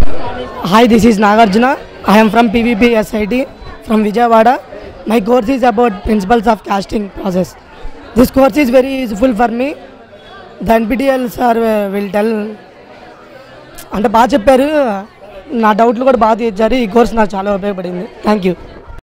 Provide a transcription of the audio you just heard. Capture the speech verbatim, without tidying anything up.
Hi, this is Nagarjuna. I am from P V P S I T from Vijayawada. My course is about principles of casting process. This course is very useful for me. The N P T L sir will tell. అంటే బాగా చెప్పారు, నా డౌట్లు కూడా బాగా తీర్చారు. ఈ course నాకు చాలా ఉపయోగపడింది. Thank you.